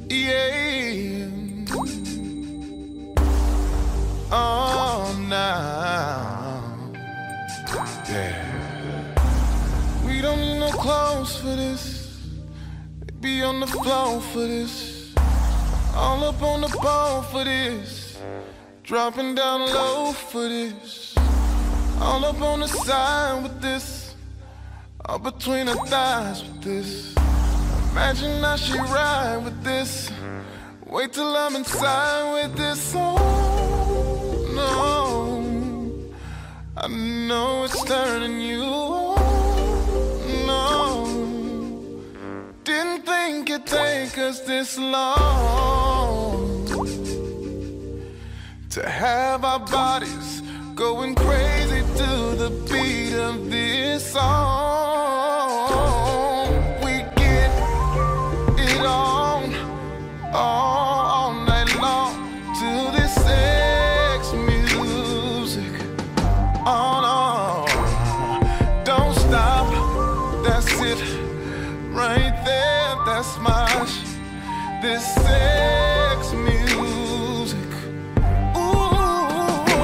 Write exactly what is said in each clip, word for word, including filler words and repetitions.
Yeah. Oh, now. Yeah. We don't need no clothes for this. Be on the floor for this. All up on the ball for this. Dropping down low for this. All up on the side with this. All between her thighs with this. Imagine how she ride with this. Wait till I'm inside with this. Oh, no. I know it's turning you on. No. Didn't think it'd take us this long to have our bodies going crazy to the beat of this song. We get it on, all, all night long to this sex music. Oh no, don't stop, that's it, right there, that's my sh- this sex music. Ooh,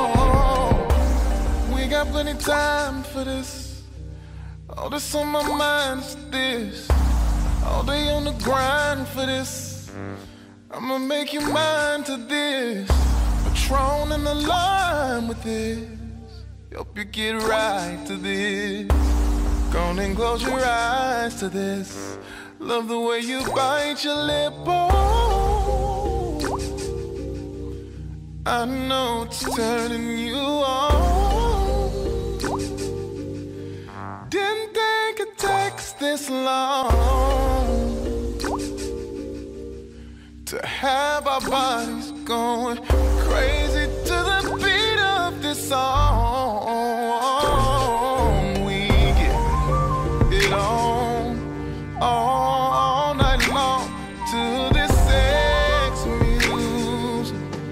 we got plenty time for this. All that's on my mind is this. All day on the grind for this. I'ma make you mine to this. Patron in the line with this. Hope you get right to this. Go on and close your eyes to this. Love the way you bite your lip. Oh, I know it's turning you on. Didn't think it takes this long to have our bodies going crazy to the beat of this song. We get it on all night long to this sex music.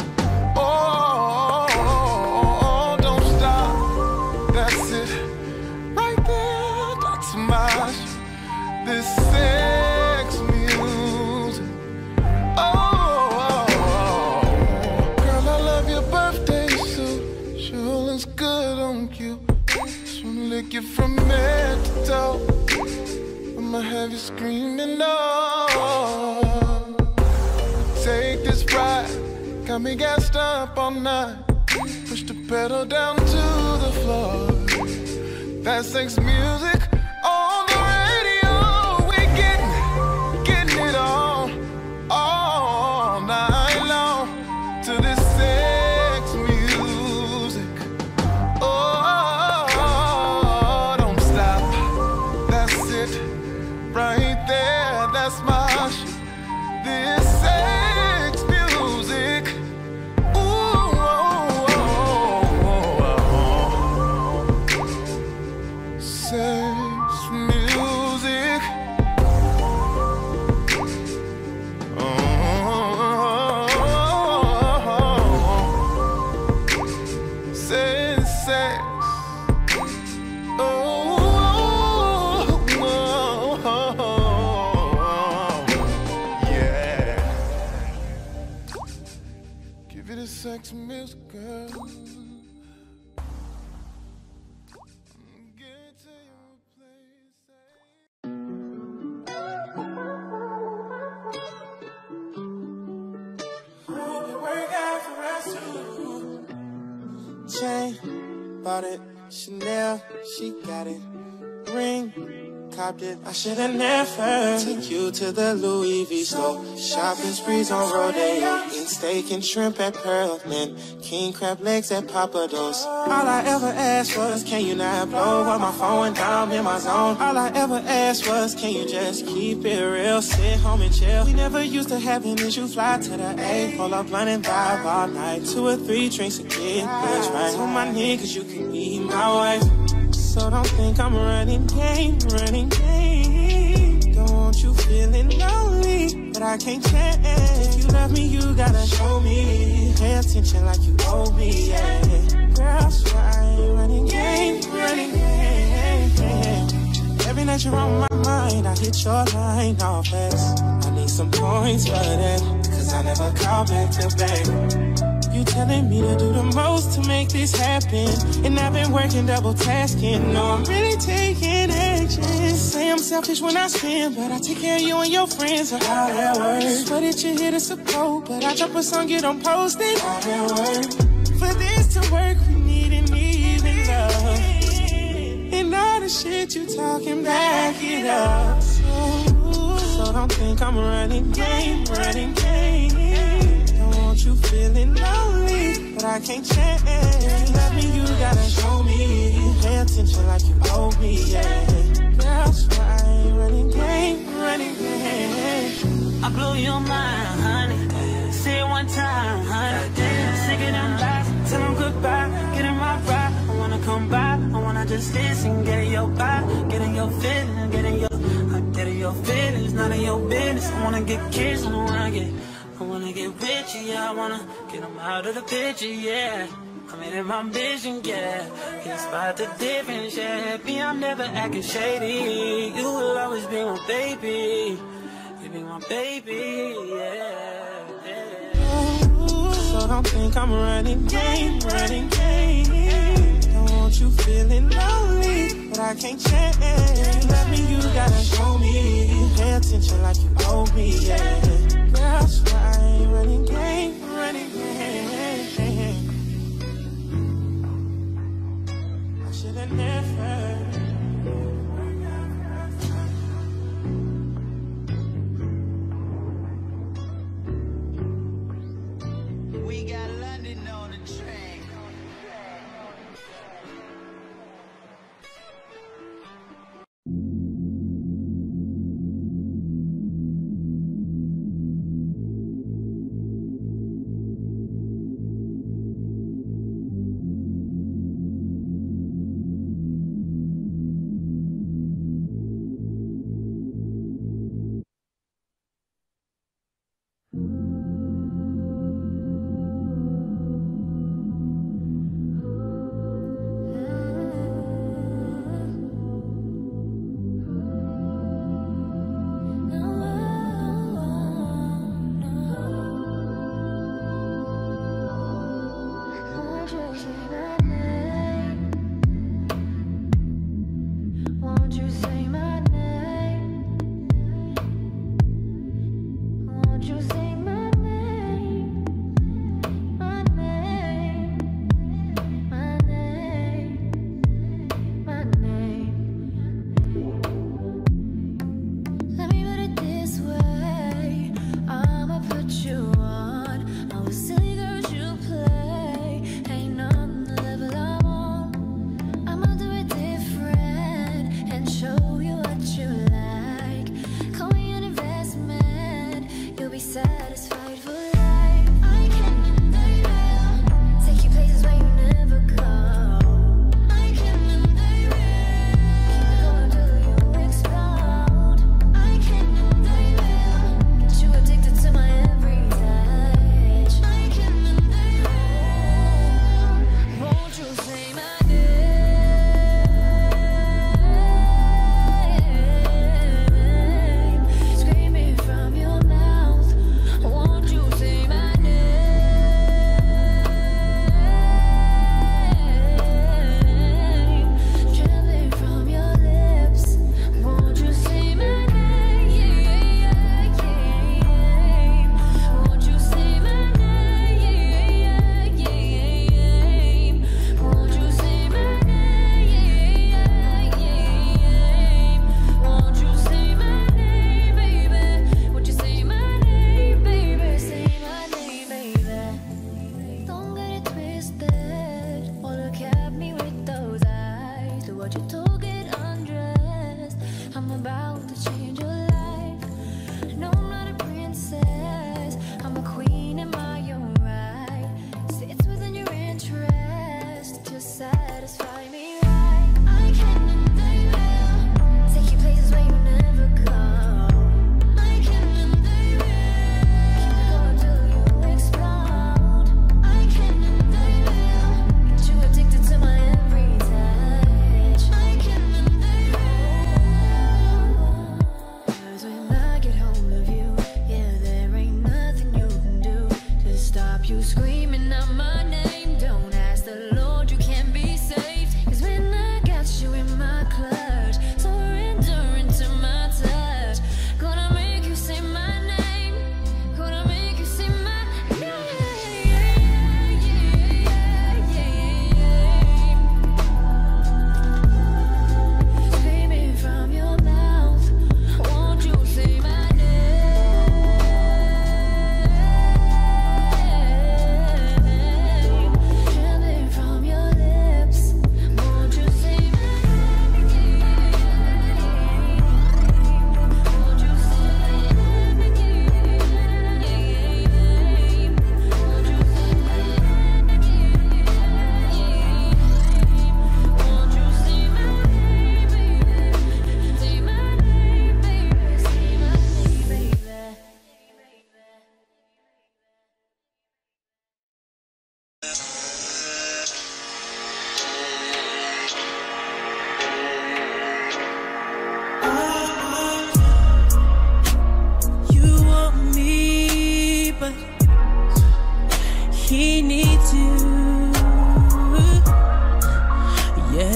Oh, don't stop, that's it, right there, that's my sh- this sex music. Oh, girl, I love your birthday suit, sure looks good on you. Just wanna lick you from head to toe. I'ma have you screaming, no. Take this ride, got me gassed up all night. Push the pedal down to the floor. That sex music on the radio. We getting, getting it on all night long to this sex music. Oh, don't stop, that's it, right there, that's my sh- this sex music. Ooh, oh, oh, oh, oh. Sex music. Oh, sex, sex. Oh, yeah. Give it a sex music, girl. Get to your place. Chain, bought it, Chanel, she got it. Ring, copped it, I should've never took you to the Louis V store. Shopping sprees on Rodeo, eating steak and shrimp at Pearlman, king crab legs at Papados. All I ever asked was, can you not blow while my phone went down in my zone? All I ever asked was, can you just keep it real, sit home and chill? We never used to have an issue, fly to the A, pull up blunt and vibe all night, two or three drinks a kid, bitch, right on my knee, cause you can be my wife. So don't think I'm running game, running game. Don't you feeling lonely, but I can't change. If you love me, you gotta show me. Pay attention like you owe me, yeah. Girl, so I ain't running game, running game. Observing that you're on my mind, I hit your line all fast. I need some points for that, cause I never call back to back. You telling me to do the most to make this happen, and I've been working double tasking. No, I'm really taking action. Say I'm selfish when I spend, but I take care of you and your friends, so how that works? What did you hear to support? But I drop a song, you don't post it. How that works? For this to work, we need an even love. And all the shit you talking, back it up. So, so don't think I'm running game, running game. Don't want you feeling lonely, but I can't change. Love me, you gotta show me. Pay attention like you owe me, yeah. Girls, why I ain't running game, running game. I blow your mind, honey. Say it one time, honey. Sick of them lies, tell them goodbye. Get in my ride, I wanna come by. I wanna just listen, get in your vibe. Get in your feelings, get in your, uh, get in your feelings, none of your business. I wanna get kissed, I wanna get, I wanna get with you, yeah. I wanna get them out of the picture, yeah. I'm in my vision, yeah. Can't spot the difference, yeah. Me, I'm never acting shady. You will always be my baby. You be my baby, yeah, yeah. So don't think I'm running game, running game. Don't want you feeling lonely, but I can't change. Love me, you gotta show me. Pay attention like you owe me, yeah. Girls, why I ain't running game, running game. I should've never. We got London on the track.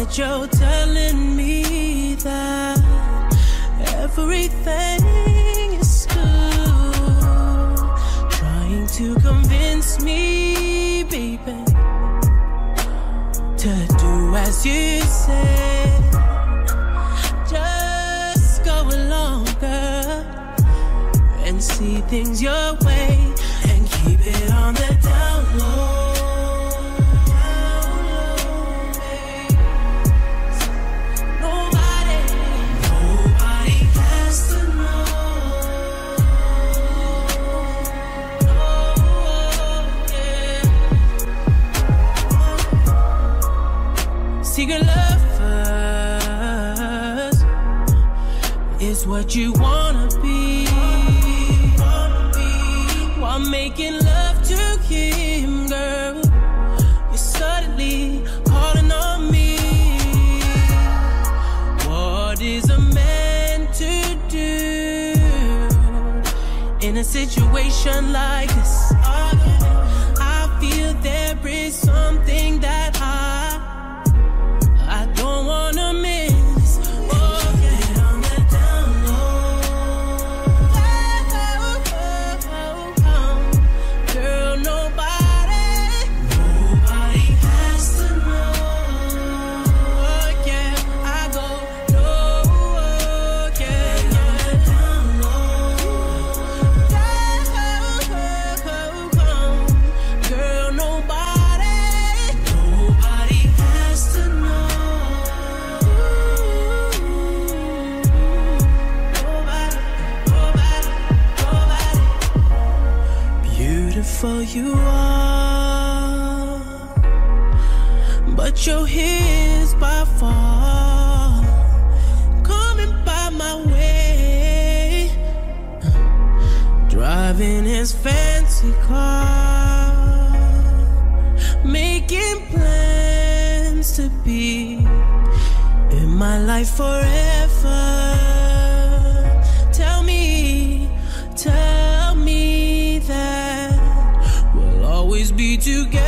But you're telling me that everything is good, trying to convince me, baby, to do as you said. Just go along, girl, and see things your way, and keep it on the down low. Secret lovers is what you wanna be, while making love to him, girl. You're suddenly calling on me. What is a man to do in a situation like this? I feel there is something that I I don't wanna miss. Oh, get on the down low. Oh, oh, oh. Girl, nobody, nobody has to know. Oh, yeah, I go low. Oh, yeah, yeah. Down low. Oh, oh, oh. Girl, nobody, nobody has to know. Beautiful you are, but you're his by far. Coming by my way, driving his fancy car, making plans to be in my life forever. Tell me, tell me that we'll always be together.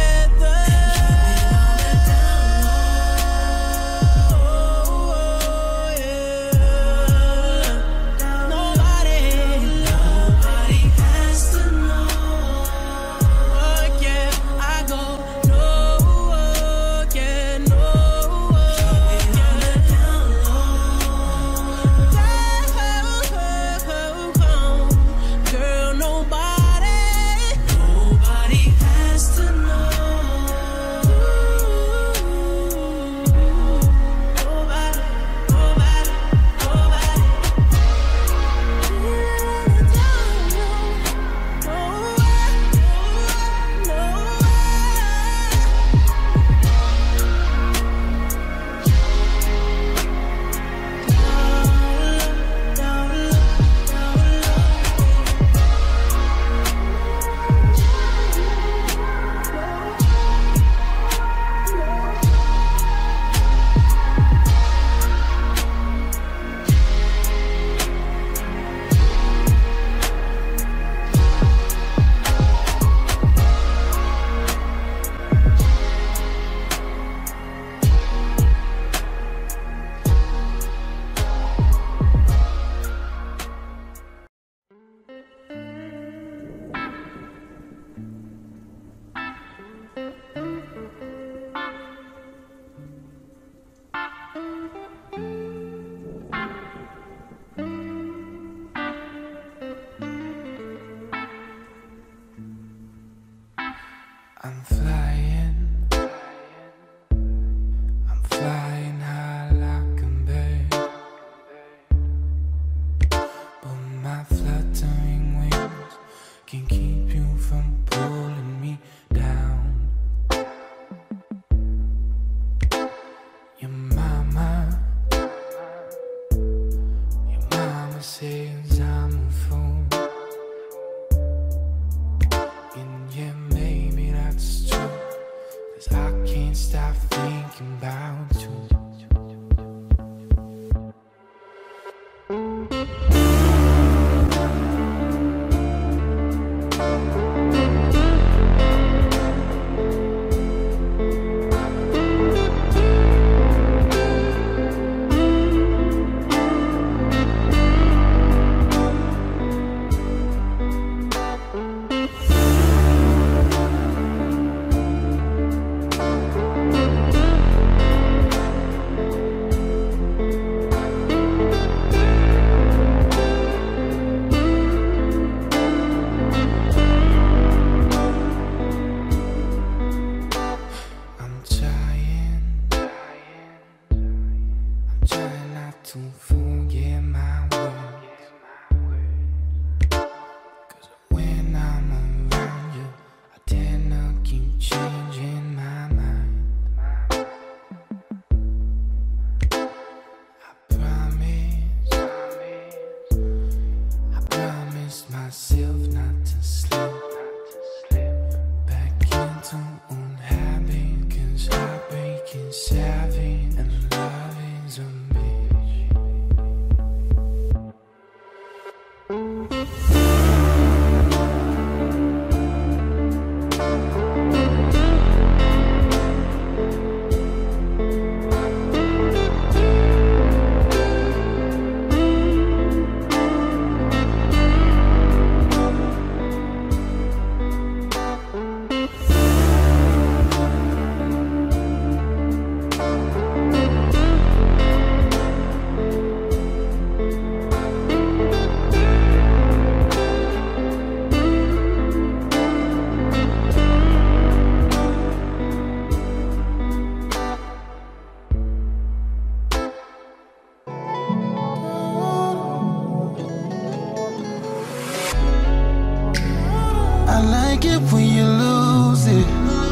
I'm flying, I'm flying high like a bird, but my fluttering wings can keep you from pulling me down. Your mama, your mama says I'm a fool, and yeah, maybe that's true, 'cause I can't stop thinking about you. myself not to slip back into unhappy, cause heartbreaking, savvy, and loving's a I like it when you lose it.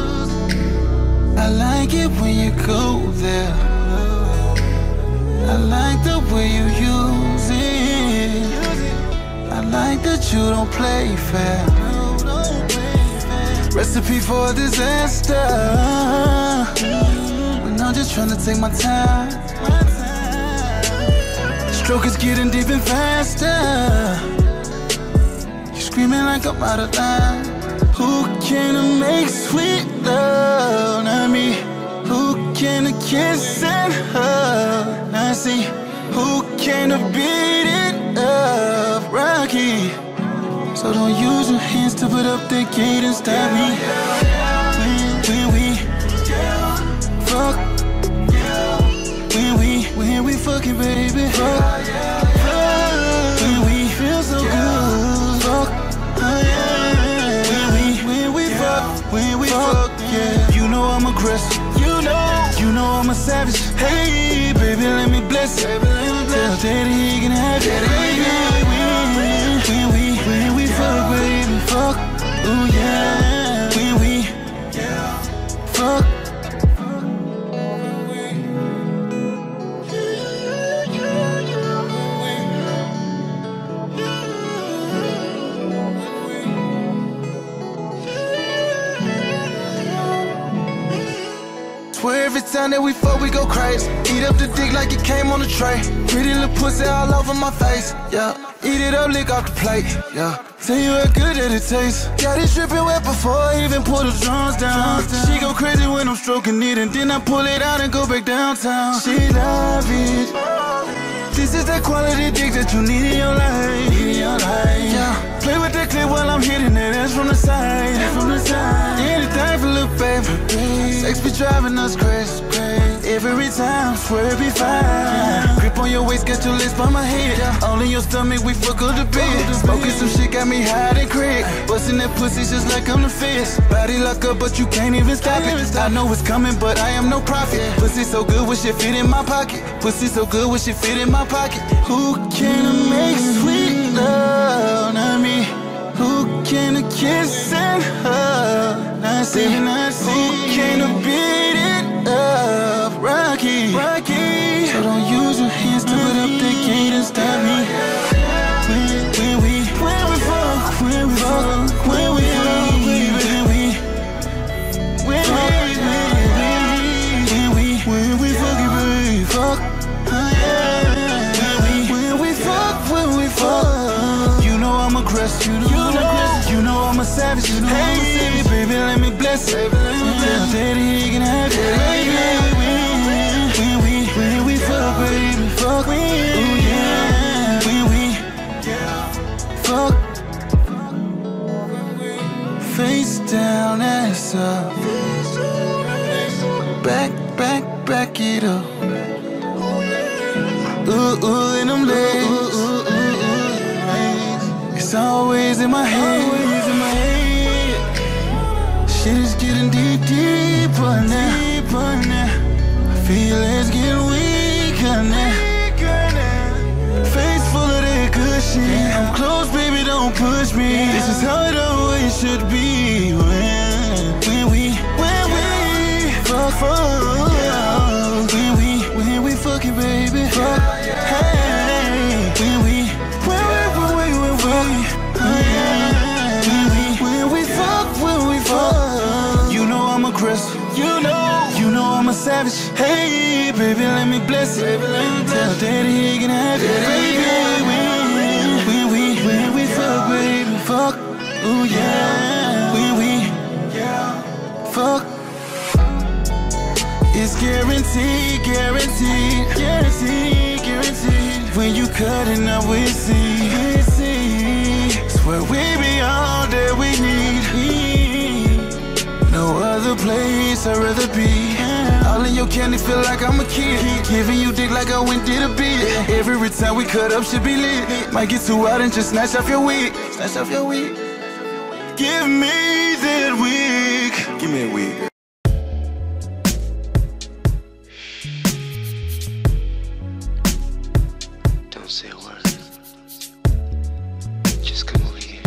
I like it when you go there. I like the way you use it. I like that you don't play fair. Recipe for disaster. When I'm just trying to take my time. Stroke is getting deep and faster. Screaming like I'm out of line. Who can make sweet love? Not me. Who can kiss and hug? Not see. Who can beat it up? Rocky. So don't use your hands to put up the gate and stop me. When, when we fuck. When we, when we fucking baby. Fuck. When we feel so good. Fuck. When we fuck, yeah. You know I'm aggressive. You know, you know I'm a savage. Hey, baby, let me bless you. Tell daddy he can have it. When we, when we fuck, baby, fuck. Ooh yeah. When we fuck. Swear every time that we fuck, we go crazy. Eat up the dick like it came on a tray. Pretty little pussy all over my face, yeah. Eat it up, lick off the plate, yeah. Tell you how good that it tastes. Got it dripping wet before I even pull the drums down. She go crazy when I'm stroking it, and then I pull it out and go back downtown. She love it. This is that quality dick that you need in your life. Need in your life, yeah. Play with that clip while I'm hitting that ass from the side. From the side. Anything for little baby. Sex be driving us crazy. Every time, swear it be fine. Grip on your waist, get your lips by my head. All in your stomach, we fuck up the bed. Smoking some shit got me high and crack. Busting that pussy just like I'm the fist. Body lock up, but you can't even stop it. I know it's coming, but I am no prophet. Pussy so good, wish it fit in my pocket. Pussy so good, wish it fit in my pocket. Who can make sweet love? Not me. Who can kiss and hug? Not see, not see. Who can beat it up? Rocky, Rocky. So don't use your hands to put up the gate and stop me. When, when we, when we fuck, when we fuck, when we fuck, when we, when we, when we fuck it, baby, fuck. When we, when we fuck, when we fuck. You know I'm aggressive. You know, you know I'm a savage. Hey, baby, let me bless you. Tell daddy he can have it. When we, when we fuck, baby, fuck. Ooh yeah. When we fuck. Face down, ass up. Back, back, back it up. Ooh, ooh, in them legs. It's always in my head. Shit is getting deep, deeper now. I feel it's getting weaker now. Face full of that good shit. I'm close, baby, don't push me. This is how it always should be. When, when we, when we fuck, fuck. When we, when we fucking, baby, fuck. Hey, when we, when we, when we, when we, when we. rest. You know, you know I'm a savage. Hey, baby, let me bless it. Baby, let me tell daddy he can have it. Baby, when we, we, when we fuck, baby, fuck. Ooh yeah, when we, yeah, fuck. It's guaranteed, guaranteed, guaranteed, guaranteed. When you cut it, now we see, we see. Swear we be all that we need. No other place I'd rather be. All in your candy, feel like I'm a kid. Giving you dick like I went did a beat. Every time we cut up should be lit. Might get too out and just snatch off your wig. Snatch off your wig. Give me that wig. Give me a wig. Don't say a word. Just come over here.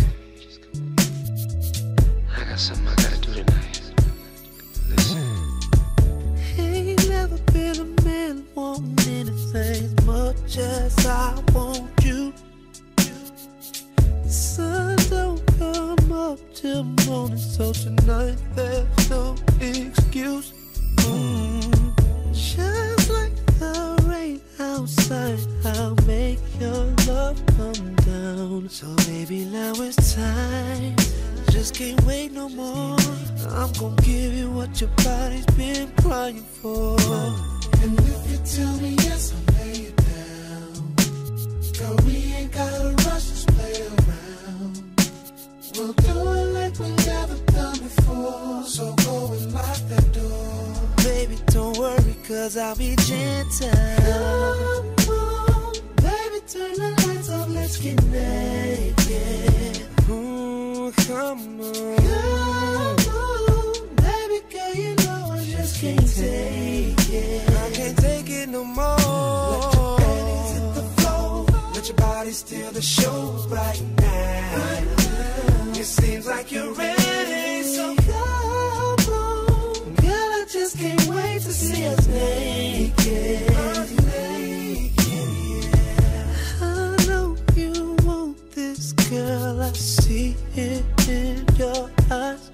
I got something I gotta do tonight. Listen. Ain't never been a man wanting anything as much as I want you. The sun don't come up till morning, so tonight there's no excuse. Mm. Just like the rain outside, I'll make your love come down. So baby, now it's time. Just can't wait no more. I'm gonna give you what your body's been crying for. And if you tell me yes, I'll lay it down. Girl, we ain't gotta rush, just play around. We'll do it like we never done before. So go and lock that door. Baby, don't worry, cause I'll be gentle. Come on, baby, turn the lights off, let's get naked. Ooh, come on. Come on, baby girl, you know I just can't take it. I can't take it no more. Let your panties hit the floor. Let your body steal the show right now. Right now. It seems like you're ready, so come on, girl, I just can't wait to see us naked. Us naked, yeah. I know you want this, girl, I see it in your eyes.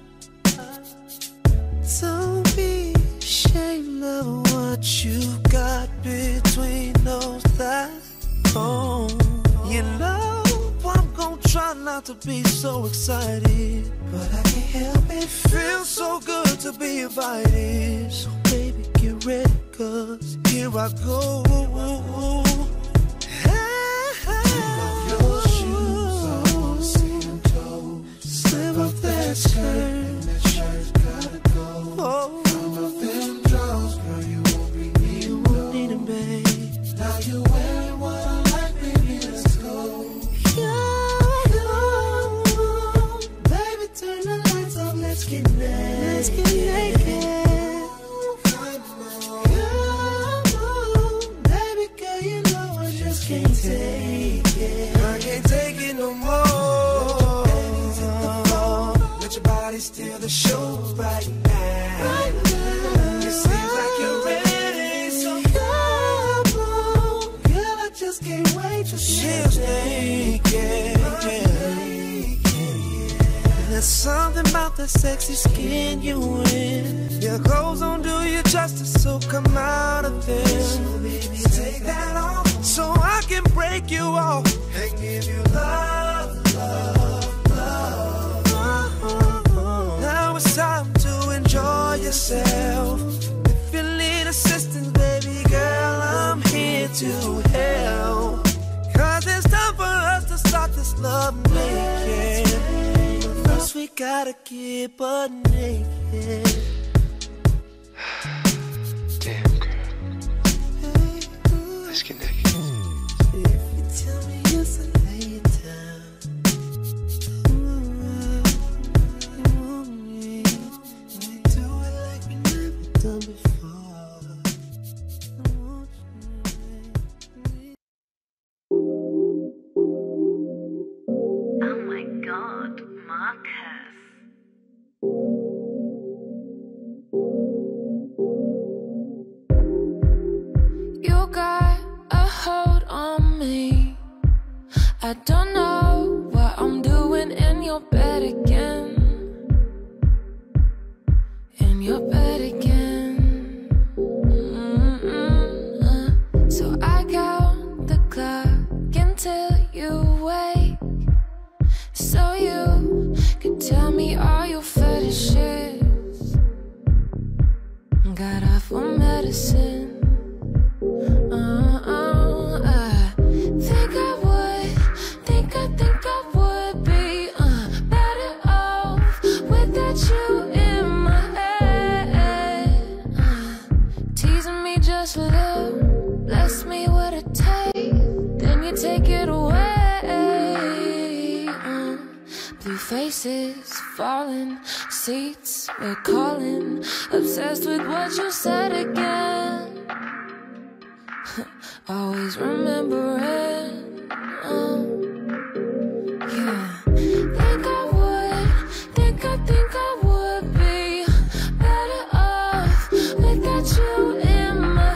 Don't be ashamed of what you got between those thighs. Oh, you know I'm gonna try not to be so excited, but I can't help it. Feels so good to be invited. So baby, get ready, cause here I go. Take off your shoes, I wanna see them toes. Slip off that skirt, and that shirt's gotta go. Oh. Come off them drawers, girl, you won't be needing those. Need 'em, babe. Now you're wearing what I like, baby, let's go. Baby, turn the lights off, let's get naked. Let's get naked. Come on, come on, baby girl, you know I just can't take it. I can't take it no more. Let your body steal the show right now. Right now. It seems like you're ready, so come on, girl, I just can't wait to see she's you naked. There's something about that sexy skin you in. Your clothes don't do you justice, so come out of them. So baby, take that off, so I can break you off and give you love, love, love. uh-huh. Now it's time to enjoy yourself. If you need assistance, baby girl, I'm here to help. Cause it's time for us to start this love naked. First we gotta get butt naked. Damn, girl. Hey, ooh. Let's get naked. If you tell me yes, I'll lay it down. Ooh, you want me? We do it like we never done before. I want you. Oh my God, Marcus. You got a hold on me. I don't know what I'm doing in your bed again. In your bed. Blue faces, falling seats, we're calling. Obsessed with what you said again. Always remembering. Oh, yeah. Think I would, think I think I would be better off without you in my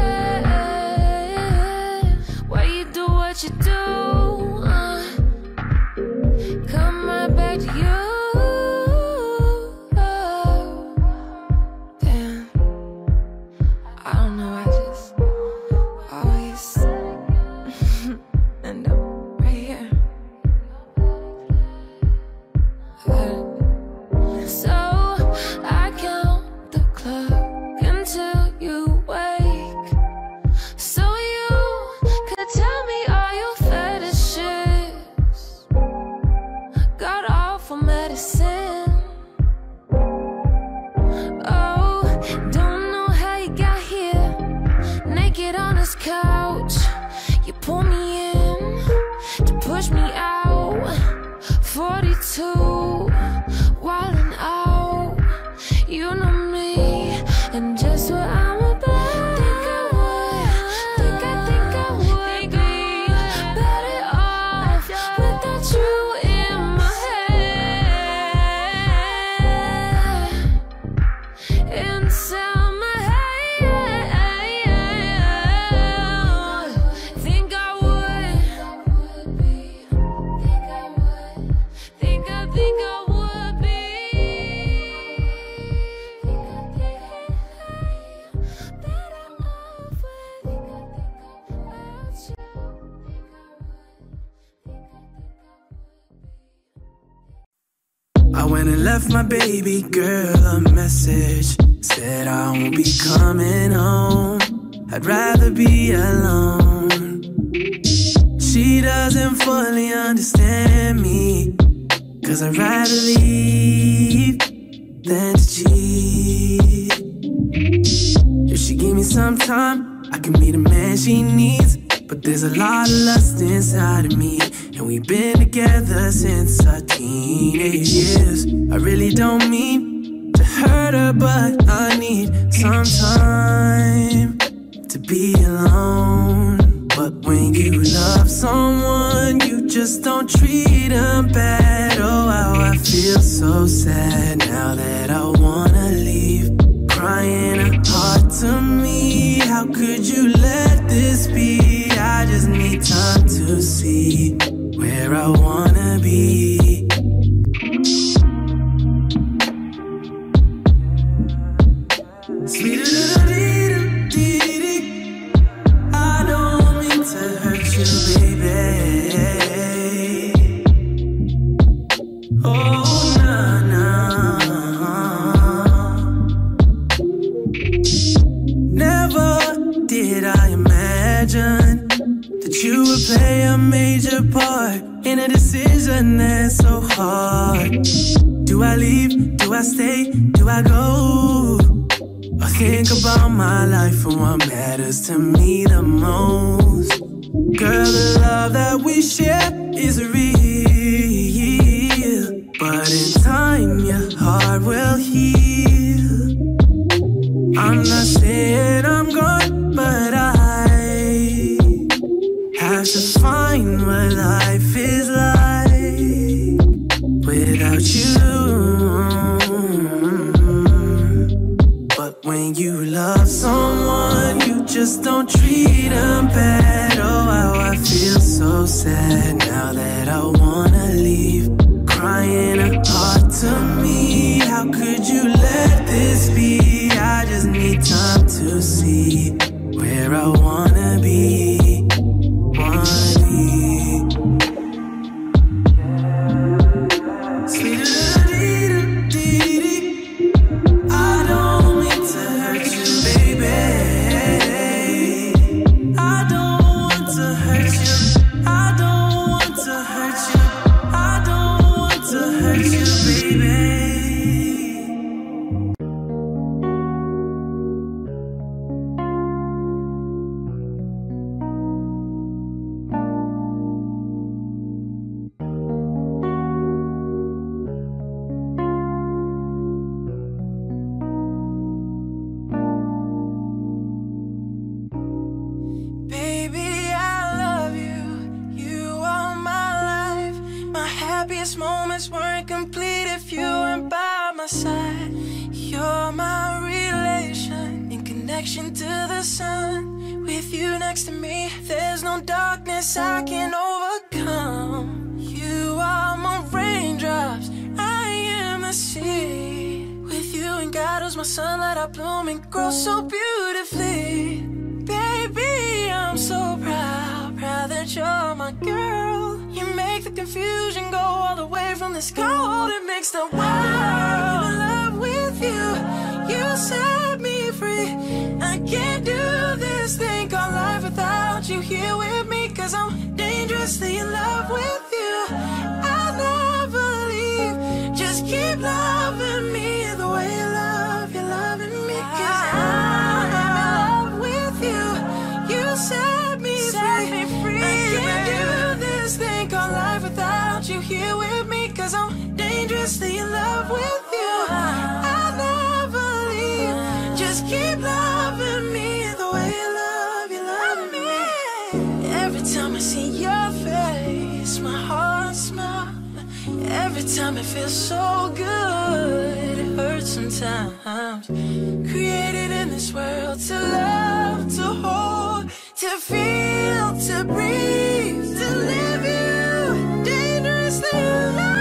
head. Why you do what you do? Come right back to you. Oh, damn. I don't know, I just always end up right here. So I count the clock until you wake, so you could tell me all your fetishes. Got awful medicine. Oh, don't know how you got here. Naked on this couch, you pull me in to push me out. forty-two, wildin' out. You know me and just what I'm about. Think I would, think I think I would be better off without you in my head. Inside my head. Think I would, think I would, think I think I would be. Better off without you. I went and left my baby girl a message. Said I won't be coming home. I'd rather be alone. She doesn't fully understand me, 'cause I'd rather leave than to cheat. If she give me some time, I can be the man she needs. But there's a lot of lust inside of me, and we've been together since our teenage years. I really don't mean to hurt her, but I need some time to be alone. But when you love someone, you just don't treat them bad. Oh, how I feel so sad now that I wanna leave. Crying a heart to me, how could you let this be? I just need time to see where I wanna be. Sweeter than a dee-dee-dee. I don't mean to hurt you, baby. Oh, nah, nah. Never did I imagine that you would play a major part in a decision that's so hard. Do I leave? Do I stay? Do I go? I think about my life and what matters to me the most. Girl, the love that we share is real, but in time your heart will heal. I'm not saying I'm gone, but I have to find what life is like without you. But when you love someone, you just don't treat them bad. Oh, how I feel so sad now that I wanna leave. Crying a heart to me, how could you let this be? I just need time to see where I wanna be, wanna be. Sweeter than a dee-dee-dee. I don't mean to hurt you, baby. I don't want to hurt you. I don't want to hurt you. happiest moments weren't complete if you weren't by my side. You're my relation in connection to the sun. With you next to me, there's no darkness I can overcome. You are my raindrops, I am the seed. With you and God who's my sunlight, I bloom and grow so beautifully. Baby, I'm so proud, proud that you're my girl. You make the confusion go all the way from this cold. It makes the world. I'm in love with you, you set me free. I can't do this thing called life without you here with me. Cause I'm dangerously in love with you, I'll never leave. Just keep loving me the way you love, you're loving me. Cause I'm in love with you, you set me free. I can't do this thing called life without you here with me. Cause I'm dangerously in love with you, I'll never leave. Just keep loving me the way you love, you love me. Every time I see your face, my heart smiles. Every time it feels so good, it hurts sometimes. Created in this world to love, to hold, to feel, to breathe, to live you dangerously in love.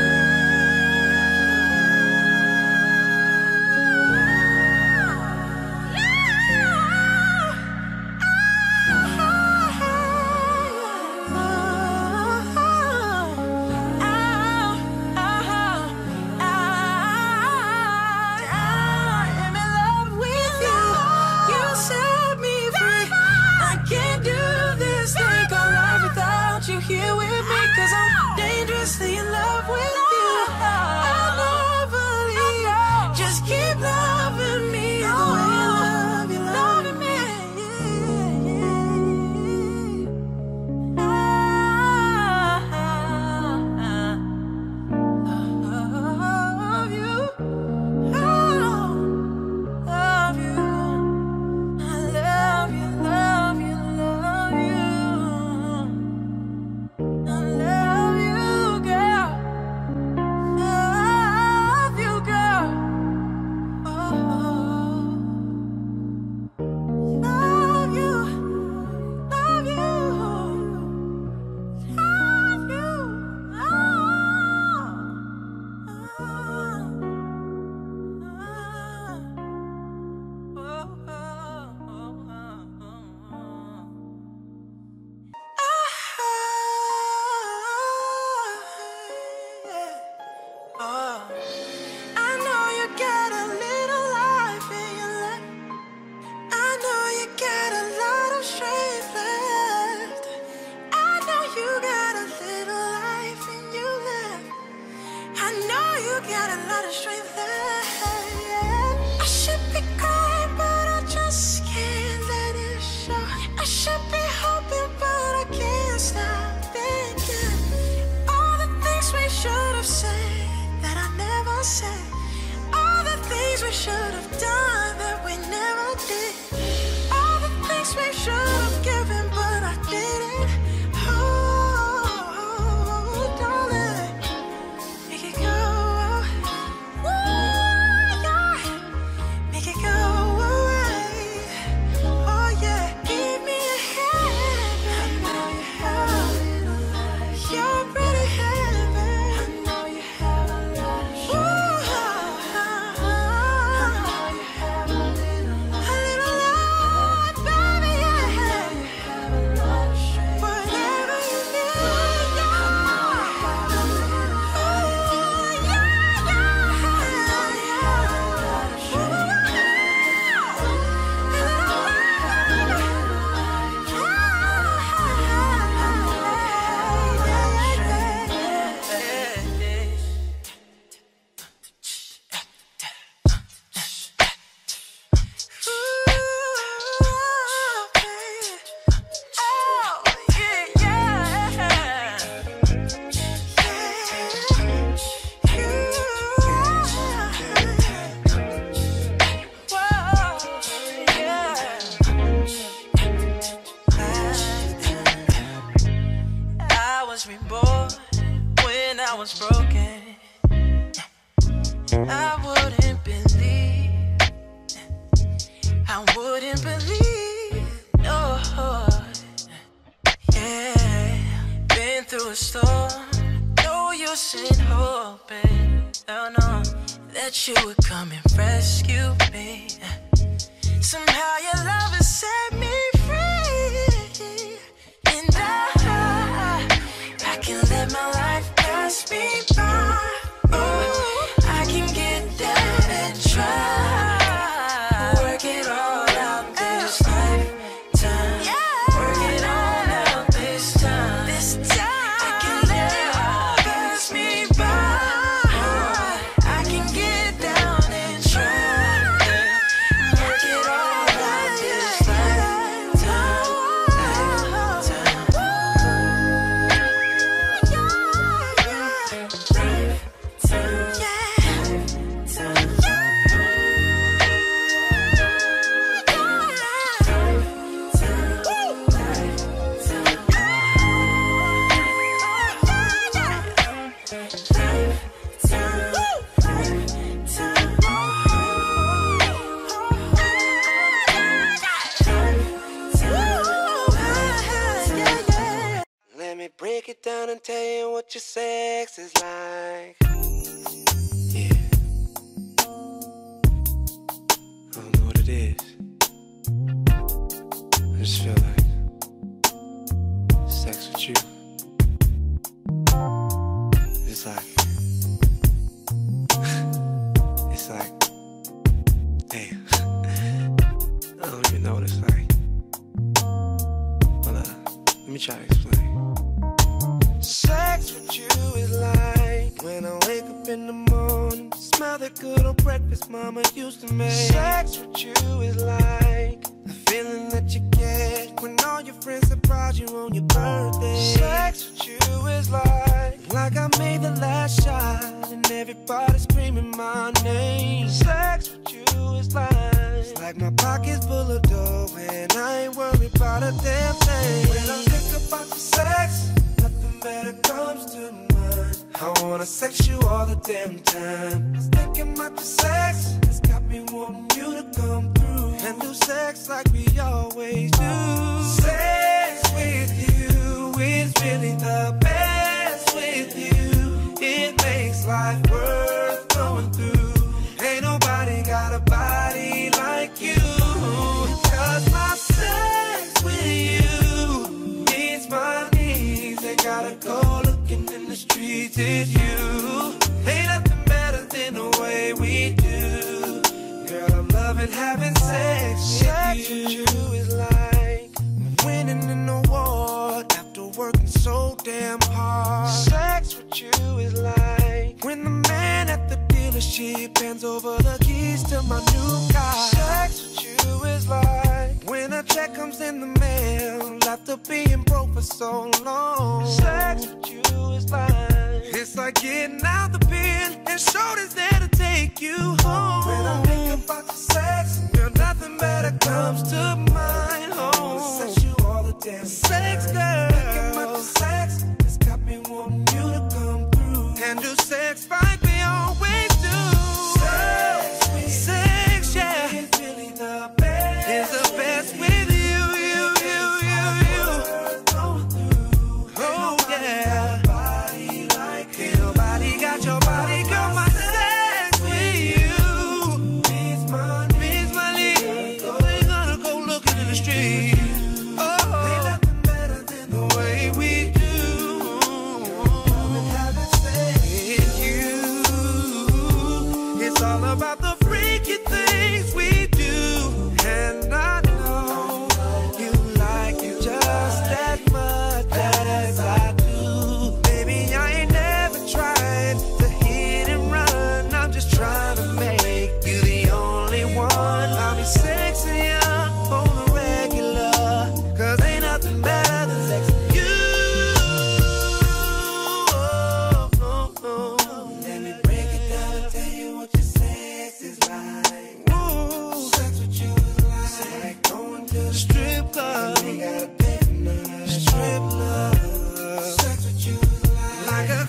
Here with me, cause I'm dangerously in love with you. I'll never leave. Just keep loving me the way you love, you loving me. I love you. I love you. I love you, love you, love you. I love you, girl. Love you, girl. Oh, love you, love you, love you. Oh, I know you got a little life in your life. I know you got a lot of strength left. I know you got a little life in you left. I know you got a lot of strength left. I should be crying, but I just can't let it show. I should be hoping, but I can't stop thinking all the things we should have said that I never said, all the things we should have done that we never did, all the things we should have given but I didn't. Oh, don't let it go. Woo! I was broken, I wouldn't believe, I wouldn't believe, no. Yeah, been through a storm, no use in hoping, oh no, that you would come and rescue me. Somehow your love has set me free, and I, I can let my life pass me by. Oh, I can get down and try, work it all out this lifetime, work it all out this time. This time I can let it all pass me by. I can get down and try, work it all out this lifetime, Let me break it down and tell you what your sex is like. Yeah. I don't know what it is. I just feel like sex with you. It's like, it's like, damn. I don't even know what it's like. Hold on, let me try to explain. Sex with you is like when I wake up in the morning, smell that good old breakfast mama used to make. Sex with you is like the feeling that you get when all your friends surprise you on your birthday. Sex with you is like like I made the last shot and everybody's screaming my name. Sex with you is like it's like my pocket's full of dough and I ain't worried about a damn thing. When I think about the sex, nothing better comes to mind. I wanna sex you all the damn time. I was thinking about the sex, it's got me wanting you to come through and do sex like we always do. Sex with you is really the best with you. It makes life worth going through. Ain't nobody got a body like you. Cause my sex with you meets my needs. They gotta go looking in the streets. It's you. Ain't nothing better than the way we do. Girl, I'm loving having sex with sex you. With you is like winning an award after working so damn hard. Sex with you is like when the man at the dealership hands over the keys to my new car. Sex with you is like when a check comes in the mail after being broke for so long. Sex with you is like it's like getting out the pen and shoulders there to take you home. When I think about the sex, girl, nothing better comes to mind. Oh, sex you all the damn sex, girl. Thinking about the sex, it's got me wanting you to come through and do sex like we always do. Sex, sex, yeah, it's really the best. It's the best with you, you, you, you, you. Oh yeah. Ain't nobody got your body, girl. My sex with you means my means my lead. We're gonna go looking in the street. Oh, ain't nothing better than the way we do. Having sex with you.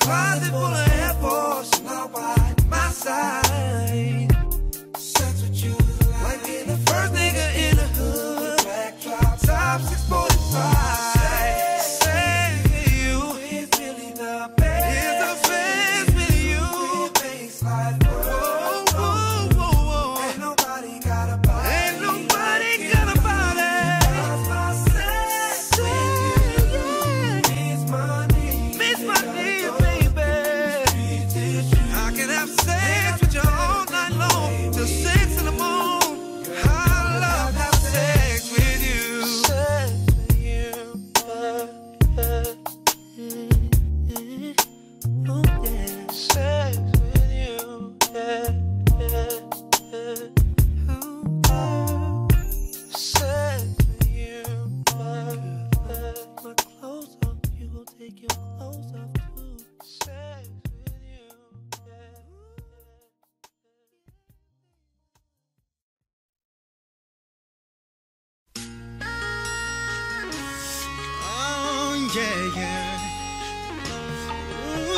closet full of Air Force, and I'll by my side. Sex with you is like, like being the first nigga in the hood. Black drop top, six forty-five. Yeah, yeah. Ooh,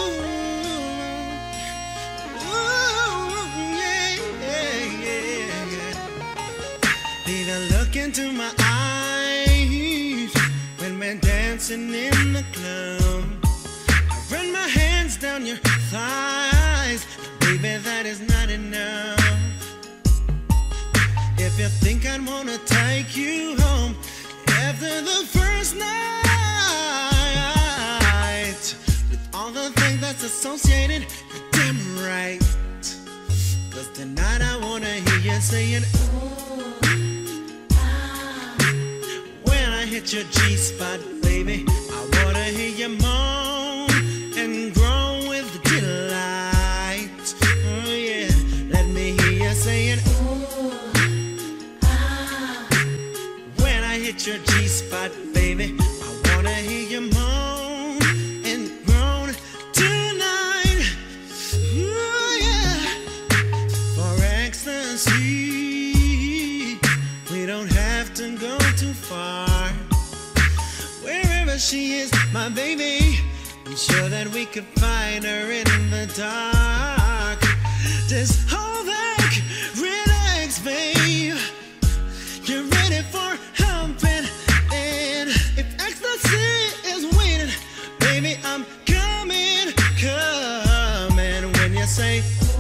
ooh, yeah, yeah, yeah, yeah. Baby, look into my eyes when we're dancing in the club. I run my hands down your thighs, baby, that is not enough. If you think I'd wanna take you home after the first night, all the things that's associated, you're damn right. Cause tonight I wanna hear you saying, ooh, ah. When I hit your G-spot, baby, I wanna hear you moan and groan with delight. Oh yeah, let me hear you saying, ooh, ah. When I hit your G-spot, baby, I wanna hear you moan. We don't have to go too far. Wherever she is, my baby, I'm sure that we could find her in the dark. Just hold back, relax, babe. You're ready for humping, and if ecstasy is waiting, baby, I'm coming, coming. When you say,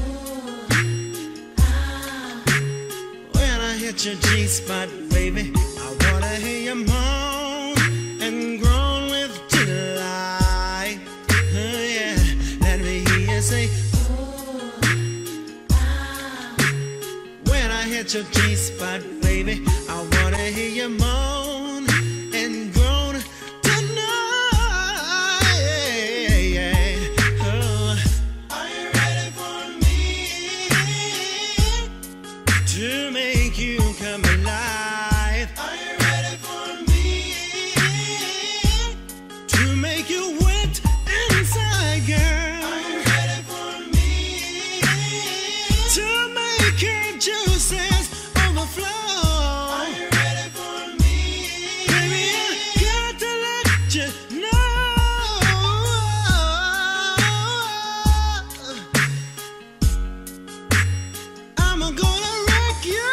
hit your G-spot, baby, I wanna hear you moan and groan with delight. Oh yeah, let me hear you say, ooh, ah. When I hit your G-spot, baby, I wanna hear you moan and groan tonight. Yeah, yeah. Oh. Are you ready for me to make you come alive? Are you ready for me to make you wet inside, girl? Are you ready for me to make your juices overflow? Are you ready for me? Baby, I got to let you know I'm gonna wreck you.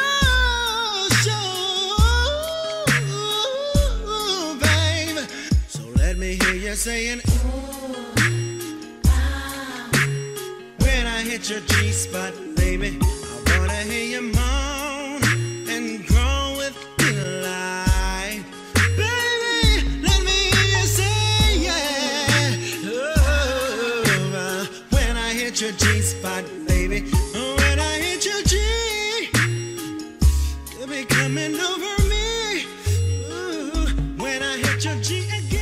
Saying, ooh, ah. When I hit your G-spot, baby, I wanna hear you moan and groan with delight. Baby, let me hear you say, yeah. Oh, uh, when I hit your G-spot, baby, when I hit your G, you'll be coming over me. Ooh, when I hit your G again.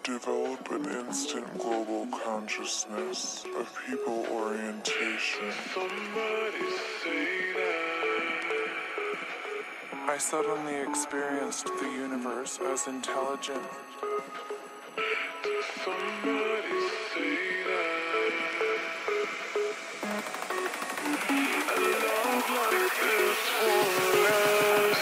develop an instant global consciousness of people orientation. Somebody say that. I suddenly experienced the universe as intelligent. Somebody say that. A love like this won't last.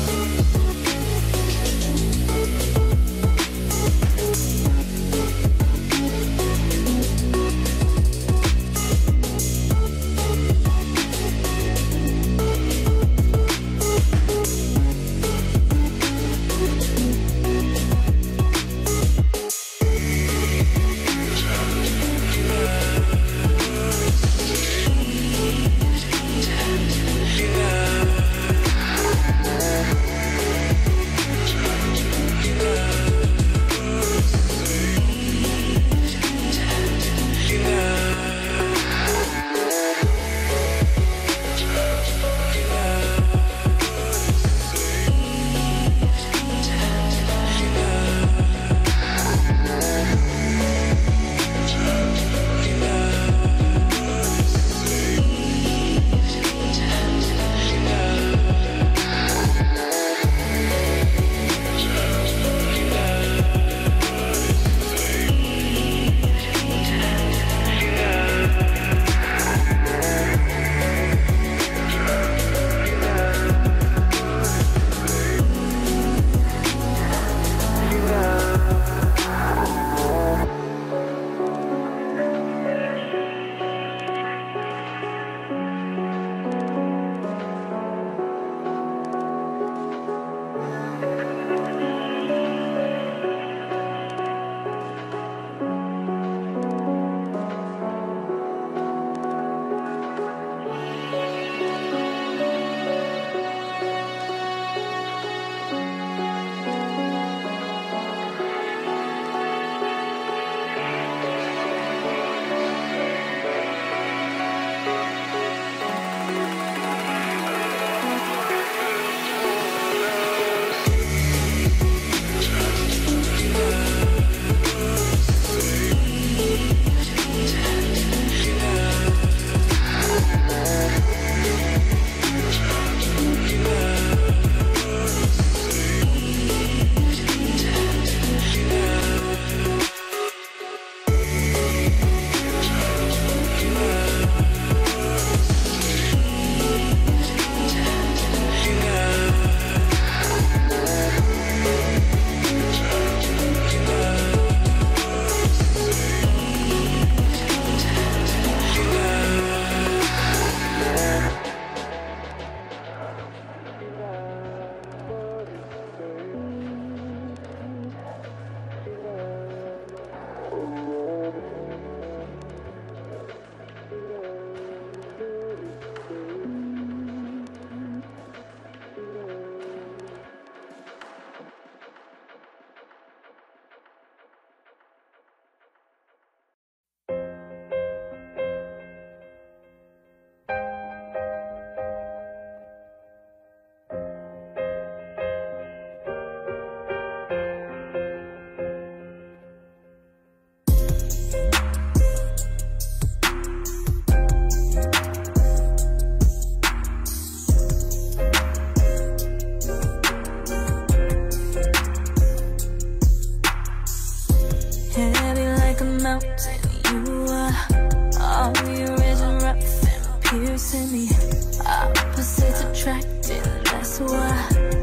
piercing me. Opposites attracting, that's why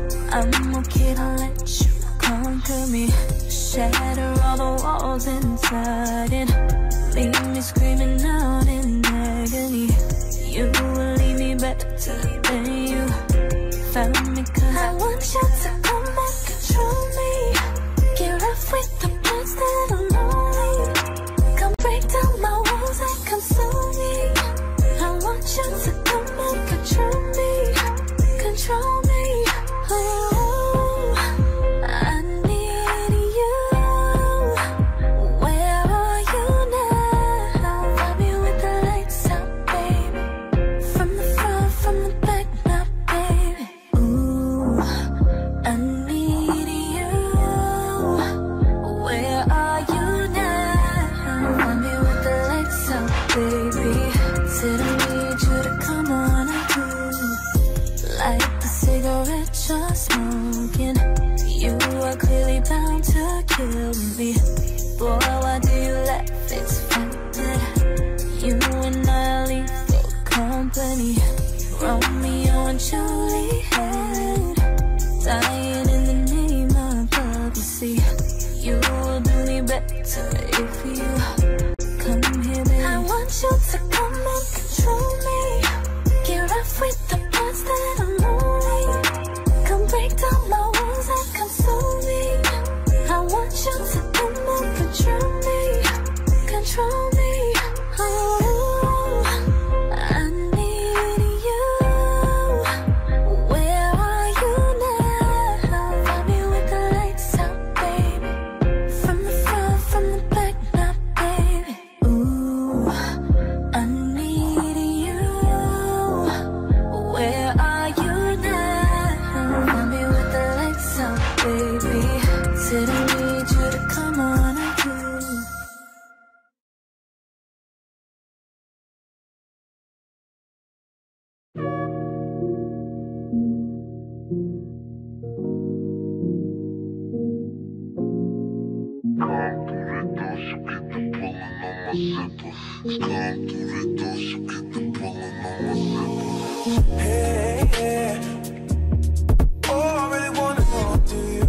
I'm okay to let you conquer me. Shatter all the walls inside and leave me screaming out in agony. You will leave me better than you found me, cause I want you to come and control me. Get off with the plans that are lonely. Come break down my walls and console me. I want you to come and control me. Control me. Oh, I need you. Where are you now? Find me with plenty. Romeo and Juliet, dying in the name of love. You see, you will do me better if you come here, baby. I want you to come and control me. Get rough with the parts that I'm lonely. Come break down my walls and console me. I want you to come and control me, control me. Oh, I need you. Where are you now? Find me with the lights out, baby. From the front, from the back, now, baby. Ooh, I need you. Where are you now? Find me with the lights out, baby. Said I need you to come on and do. Hey, yeah. Oh, I really wanna talk to you.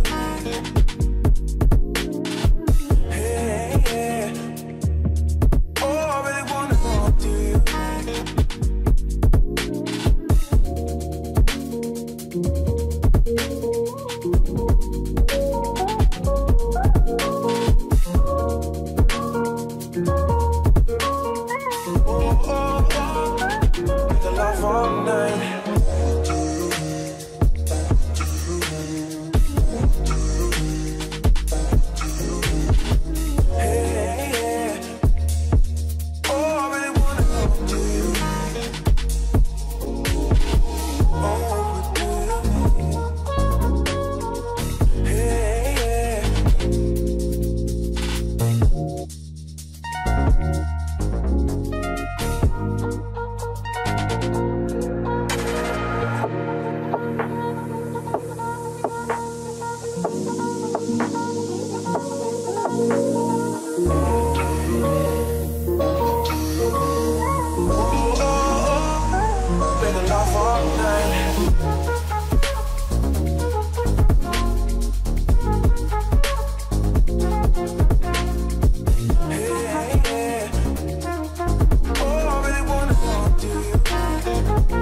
Hey, yeah. Oh, I really wanna talk to you. Oh, oh, oh. Make a love all night. Hey, yeah. Oh, I really wanna talk to you. Oh, do you? Hey, yeah. Make a love all night. Hey, yeah. Oh, I really wanna talk to you.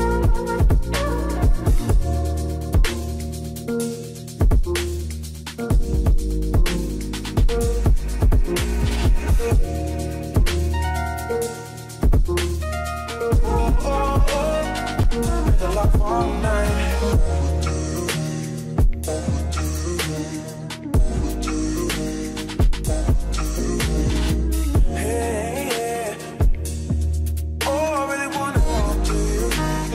Oh, oh, oh. Make a love all night. Hey, yeah. Oh, I really wanna talk to you.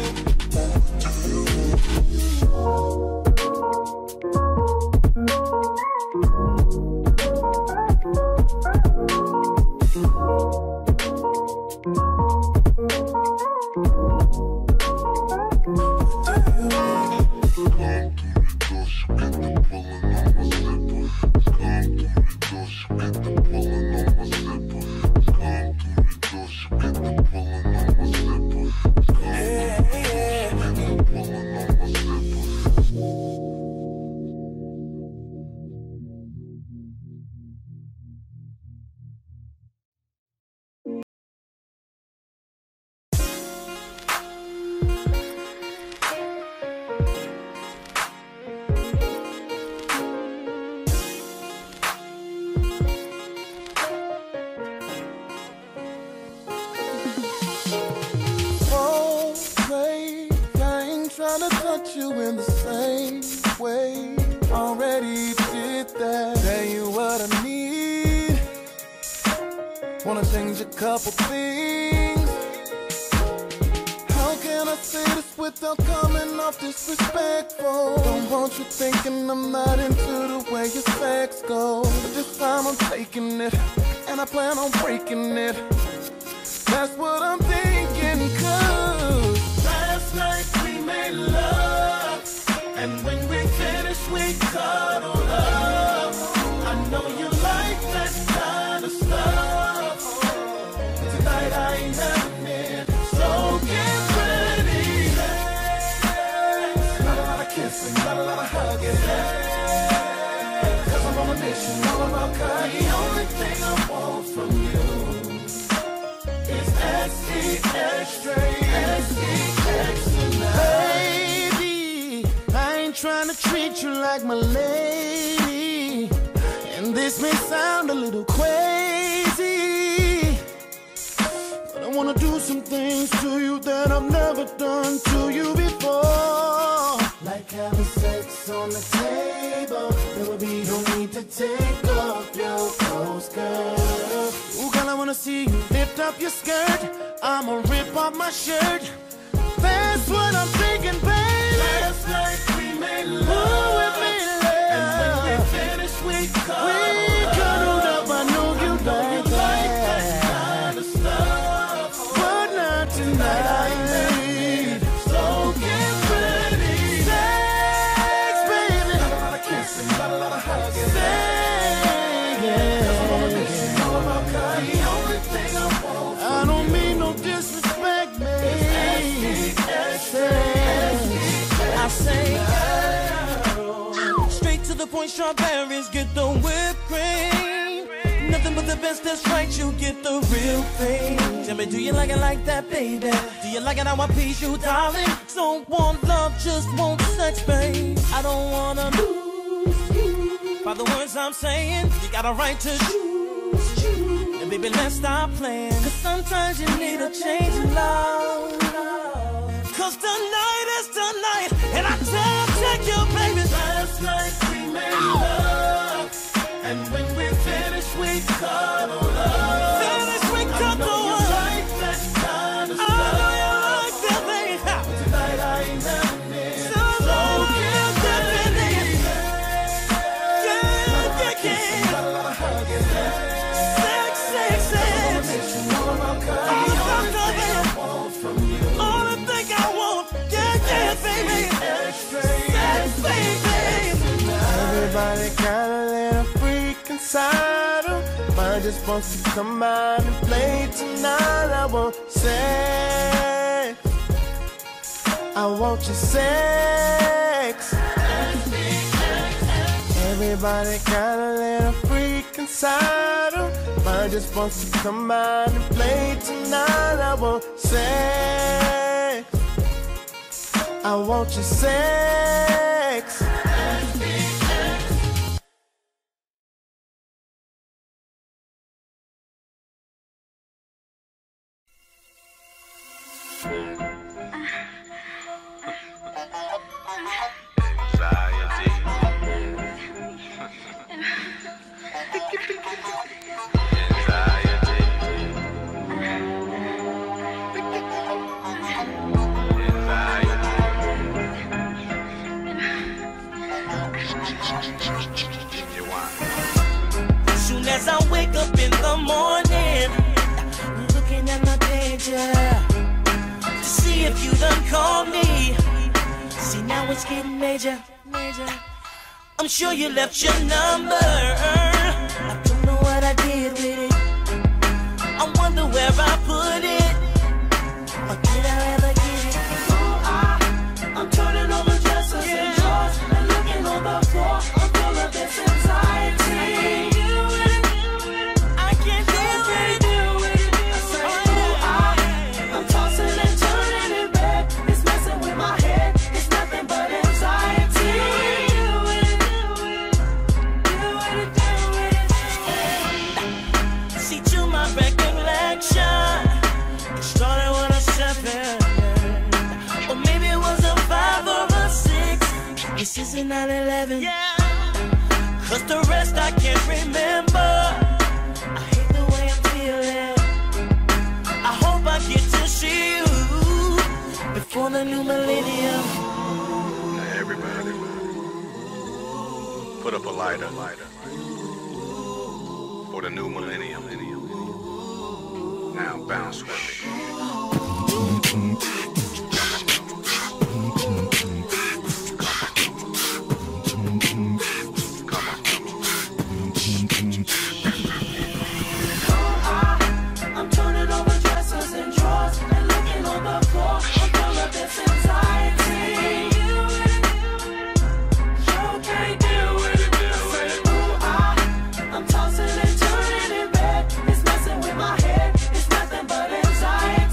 Oh, babe, I ain't tryna touch you in the same way. Already did that. Tell you what I need. Wanna change a couple things. How can I say this without coming off disrespectful? Don't want you thinking I'm not into the way your sex goes. But this time I'm taking it, and I plan on breaking it. That's what I'm thinking, cause last night we made love, and when we finished we cuddled up. I know you like that kind of stuff. Tonight I ain't having it, so get ready. X-ray, X X tonight. Baby, I ain't trying to treat you like my lady, and this may sound a little crazy, but I wanna do some things to you that I've never done to you before. Like having sex on the table, there will be no need to take off your clothes, girl. Ooh, girl, I wanna see you lift up your skirt. I'ma rip off my shirt. That's what I'm thinking, baby. Last night we made love. Ooh, we made love. And when we finished, we cuddled We up. cuddled up, I know you like You like that. that kind of stuff. But not tonight. I need, so get ready. Sex, baby. Got a lot of kissing, got a lot of hugging. Sex, yeah. All about God. The only thing I want I don't mean no disrespect, baby. I say, straight to the point, strawberries, get the whipped cream. Nothing but the best, that's right, you get the real thing. Tell me, do you like it like that, baby? Do you like it how I please you, darling? Don't want love, just want sex, babe. I don't wanna lose you. By the words I'm saying, you got a right to choose. And baby, let's stop playing, cause sometimes you need a change of love. Cause tonight is tonight, and I tell take you, baby. Last night we made love, and when we finished, we cuddled up. Finish, we I cuddled know you up. like that kind of I stuff. know you like that, baby. Tonight I ain't never missed. So So get get ready. ready. Yeah, yeah, yeah. Got a lot of hugging. Sex, sex, sex. All about God. All The about only God, thing I baby. want from you. All the thing I want, yeah, yeah, baby. Sex, baby. Everybody got a little freak inside them. Mine just wants to come out and play tonight. I want sex. I want your sex. Everybody got a little freak inside them. Mine just wants to come out and play tonight. I want sex. I want your sex. Soon as I wake up in the morning, looking at my pager to see if you done called me. See, now it's getting major, major. I'm sure you left your number. I don't know what I did with it. I wonder where I put it. Or did I ever get it? Ooh, I, I'm turning over dressers and drawers and looking on the floor. I'm full of this anxiety. I can't deal with it. I say, ooh, I, I'm tossing and turning in bed. It's messing with my head. It's nothing but anxiety. See, to my recollection, it started when I was seven, or maybe it was a five or a six. This is a nine eleven, yeah. Cause the rest I can't remember. I hate the way I'm feeling. I hope I get to see you before the new millennium. Now everybody, put up a lighter, lighter for the new millennium. Now bounce with me. I'm turning over dressers and drawers and looking on the floor. I'm full of this anxiety. You can't deal with it. I say, ooh, I, I'm tossing and turning in bed. It's messing with my head. It's nothing but anxiety.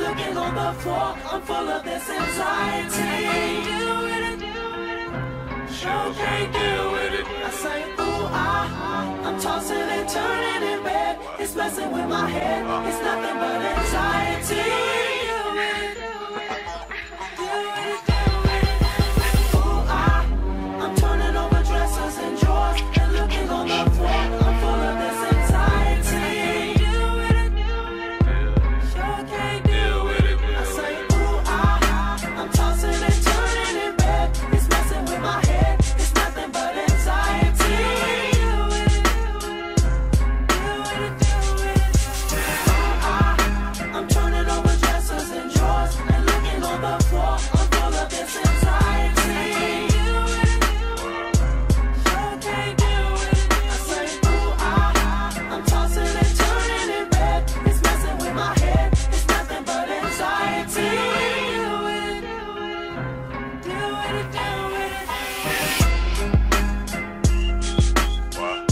looking on the floor. I'm full of this anxiety. Can't deal with it. Sure can't deal with it. I say, ooh, ah, I'm tossing and turning in bed. It's messing with my head. It's nothing but anxiety. Deal with it. Deal with it, deal with it. Ooh, ah, I'm turning over dressers and drawers and looking on the floor. I'm full of this anxiety. Deal with it. Sure can't deal with it. I say, ooh, ah, I'm tossing and turning in bed. It's messing with my head. It's nothing but anxiety. Deal with it. Deal with it, deal with it. Ooh, ah, I'm turning over dressers and drawers and looking on the floor. I'm full of this anxiety. Deal with it. Sure can't deal with it. I say, ooh, ah, I'm tossing and turning in bed. It's messing with my head. It's nothing but anxiety. Deal with it. Deal with it, deal with it. What?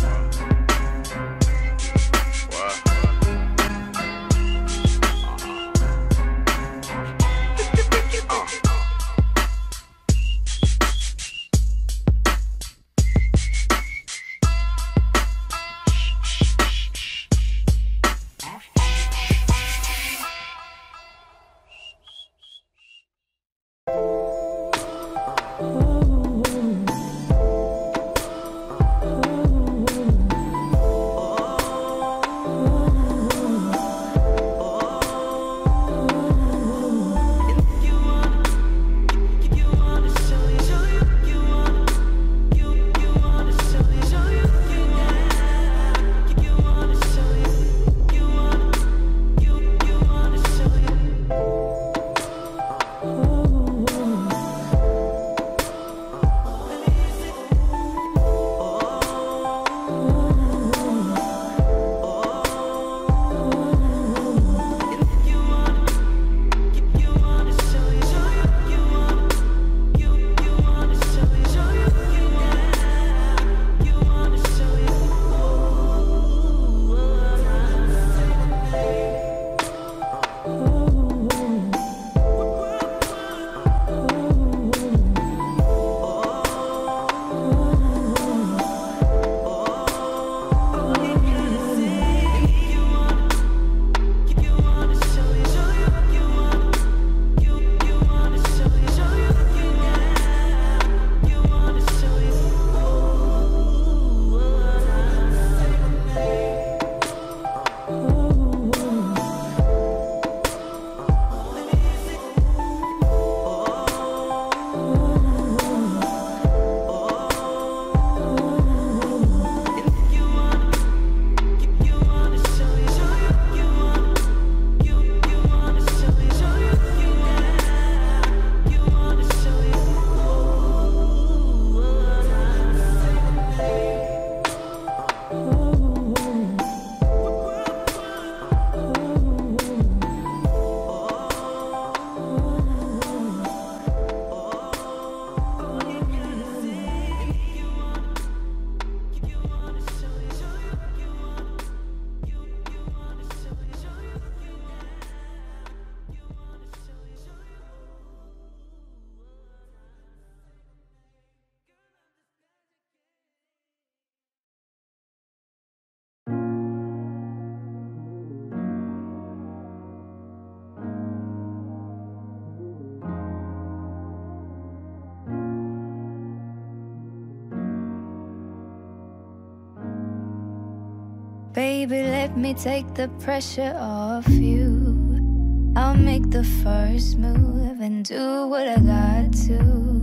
Baby, let me take the pressure off you. I'll make the first move and do what I got to.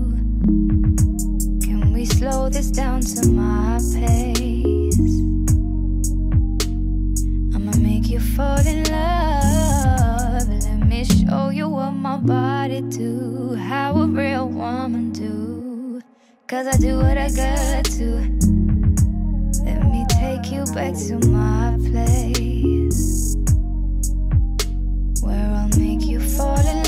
Can we slow this down to my pace? I'ma make you fall in love. Let me show you what my body do, how a real woman do. Cause I do what I got to. Let me take you back to my place, where I'll make you fall in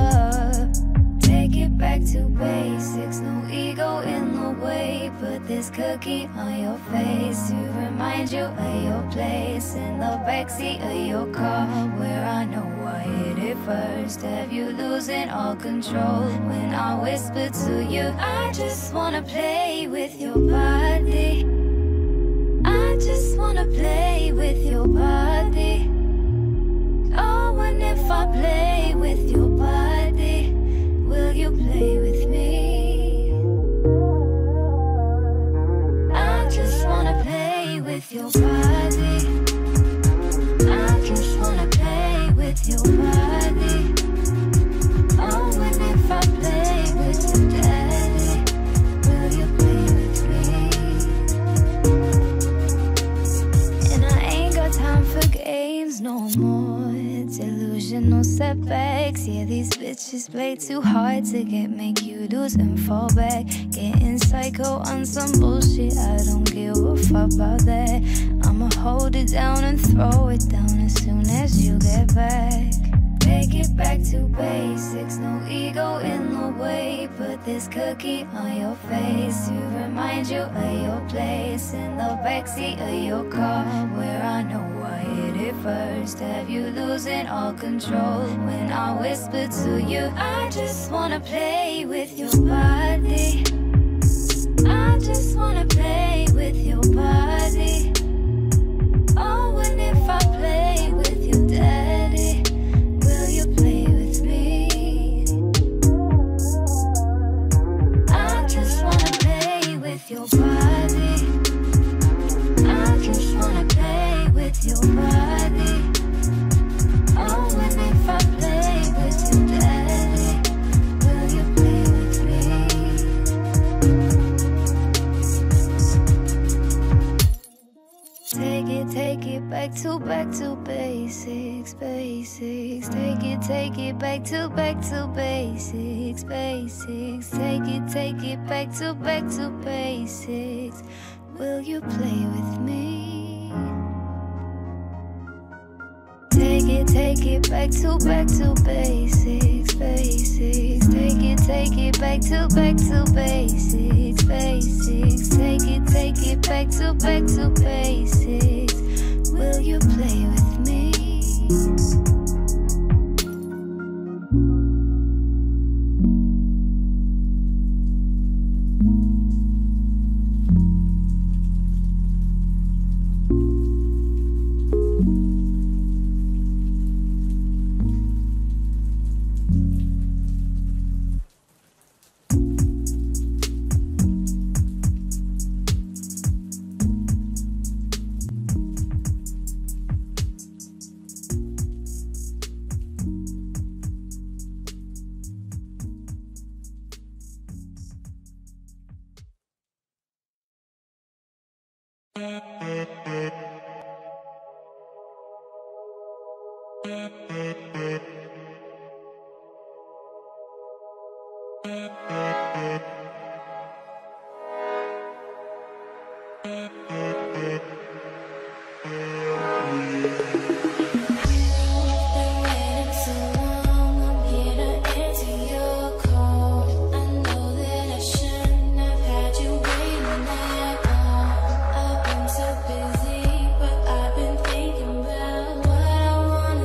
love. Take it back to basics, no ego in the way. Put this cookie on your face to remind you of your place in the backseat of your car, where I know I hit it first. Have you losing all control when I whisper to you? I just wanna play with your body. I just wanna play with your body. Oh, and if I play with your body, will you play with me? I just wanna play with your body. I just wanna play with your body. Oh, and if I play with your daddy, will you play with me? And I ain't got time for games no more. Delusional setbacks, yeah, these bitches play too hard to get, make you lose and fall back. Getting psycho on some bullshit, I don't give a fuck about that. I'ma hold it down and throw it down as soon as you get back. Take it back to basics, no ego in the way. Put this cookie on your face to remind you of your place in the backseat of your car, where I know I hit it first. Have you losing all control when I whisper to you? I just wanna play with your body. I just wanna play with your body. Oh, and if I play with your daddy, will you play with me? I just wanna play with your body. I just wanna play with your body. Oh, and if I play with your daddy, will you play with me? Take it, take it back to, back to basics, basics. Take it, take it back to, back to basics, basics. Take it, take it back to, back to basics. Will you play with me? Take it, take it back to, back to basics, basics. Take it, take it back to, back to basics, basics. Take it, take it back to, back to basics. Will you play with me?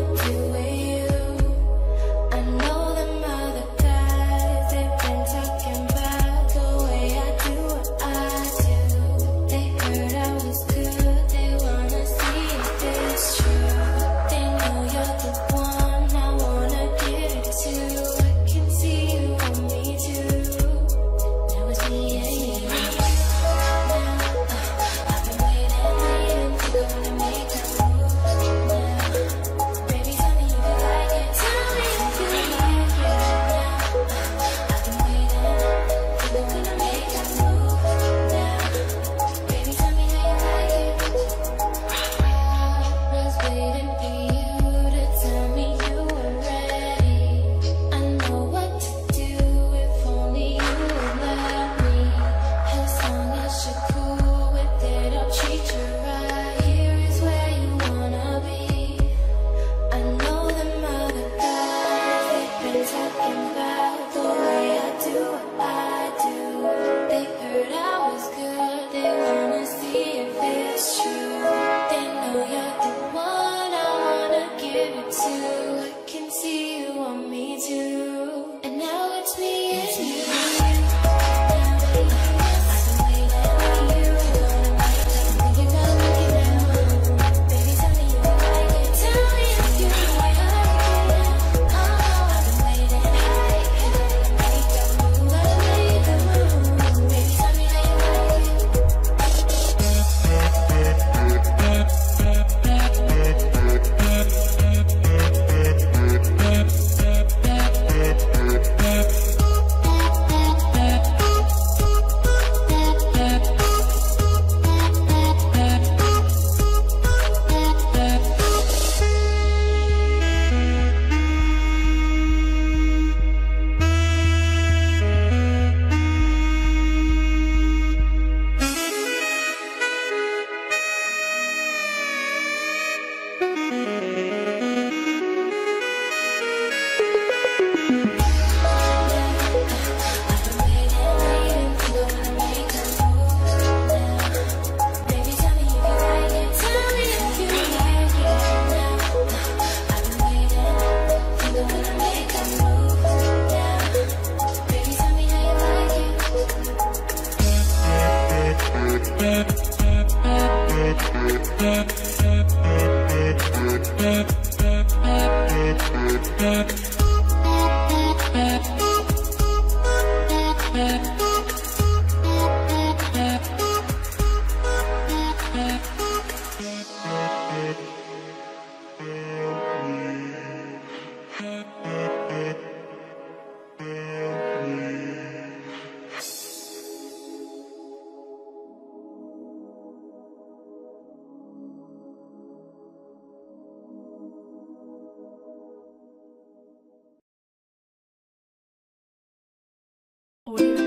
Talking Audio